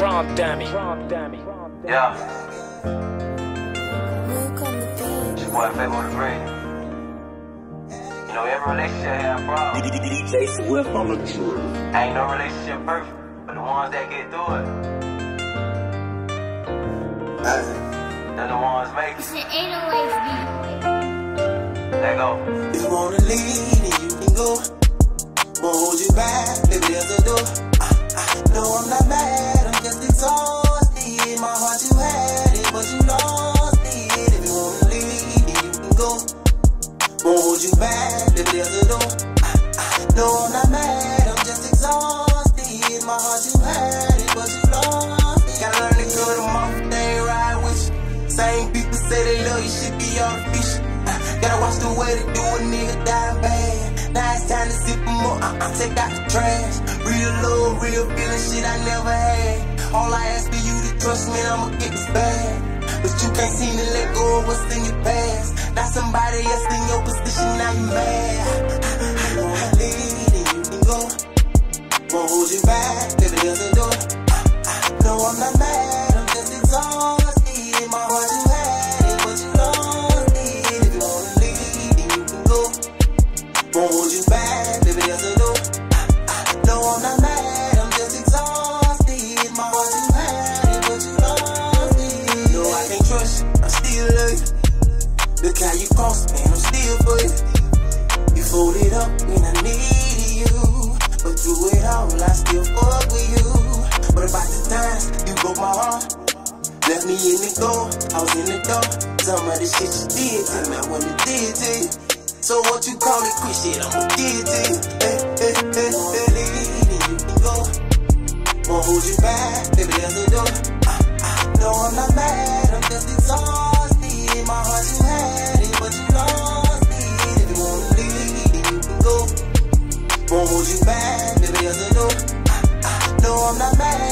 Trump dummy. Yeah. It's your boy Fabodagr8. You know, every relationship has problems. DJ Swift on the truth. Ain't no relationship perfect, but the ones that get through it, they're the ones making it. Let go. If you wanna leave, then you can go. Won't hold you back, baby, there's a door. No, I'm not mad, I'm just exhausted. My heart you had it, but you lost it. If you wanna leave, then you can go. Won't hold you back, baby, there's a door. No, I'm not mad, I'm just exhausted. My heart you had it, but you lost it. Gotta learn to cut them off, they ain't ride with you. Same people say they love you, shit be artificial. Gotta watch the way they do a nigga die bad. Now it's time to sip more, take out the trash. Real love, real feeling, shit I never had. All I ask for you to trust me, I'ma get this bag. But you can't seem to let go of what's in your past. Now somebody else in your position, now you mad. You wanna leave, then you can go. Won't hold you back, baby, there's a door. No, I'm not mad, I'm just exhausted. My heart you had it, but you lost it. If you wanna leave, then you can go. Won't hold you back, baby, there's a door. No, I'm not mad, I'm just exhausted. My heart you had it, but you lost it. No, I can't trust you, I still love you. Look how you crossed me, I'm still for you. You folded up when I needed you, but through it all, I still fuck with you. But about the times you broke my heart, left me in the door, I was in the door. Some of the shit you did to me, I wouldn't did to you. So what you call it, quit shit, I'ma give it to you. Leave, then you can go. Won't hold you back, baby, there's a door. No, I'm not mad, I'm just exhausted. My heart you had it, but you lost it. If you wanna leave, then you can go. Won't hold you back, baby, there's a door. No, I'm not mad.